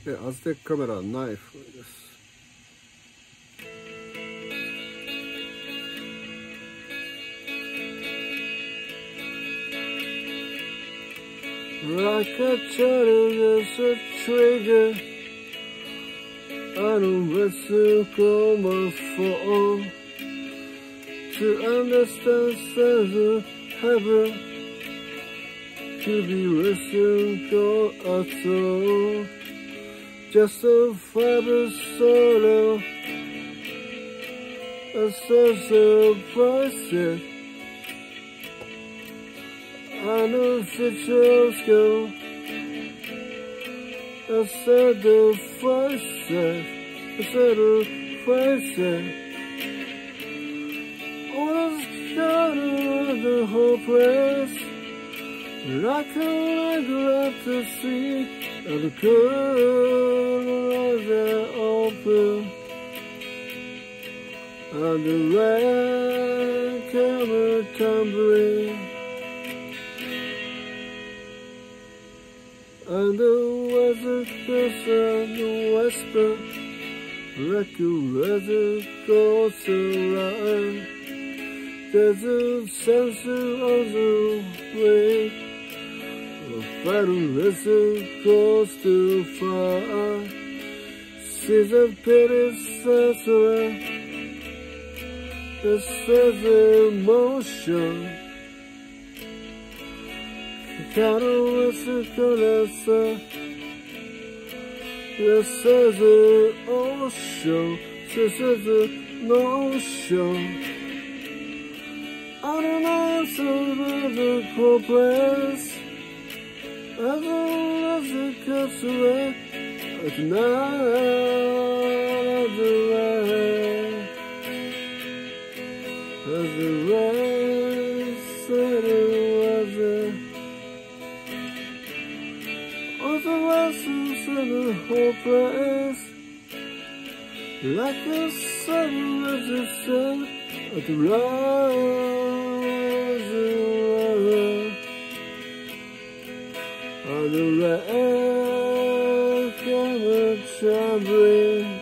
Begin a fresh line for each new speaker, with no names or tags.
Aztec camera knife です。Like a child as a trigger, I don't wrestle my fall to understand sense of heaven, to be wrestled at all. Just a fiber solo, a source of prices. I know future's go. I said the prices, I said the prices. Was kind of the whole place. Like I glad to see the curves are open, and the red camera tumbling. And the weather goes and the whisper, like a weather goes around. There's a sense of the way, a battle weather goes too far. Sees a pity sorcerer, that says emotion. Caro esse coração, this is the ocean, this is the notion. I don't know if it's a cool place, as long as it cuts away, at night of the rain, as the rain said it was a all the lessons in the whole place, like a sun as a sun at the rising on the red camera trembling.